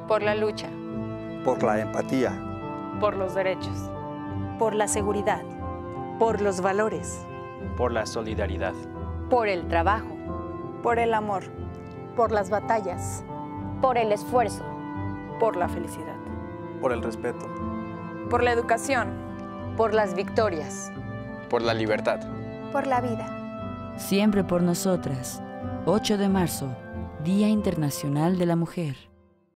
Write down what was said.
Por la lucha. Por la empatía. Por los derechos. Por la seguridad. Por los valores. Por la solidaridad. Por el trabajo. Por el amor. Por las batallas. Por el esfuerzo. Por la felicidad. Por el respeto. Por la educación. Por las victorias. Por la libertad. Por la vida. Siempre por nosotras. 8 de marzo, Día Internacional de la Mujer.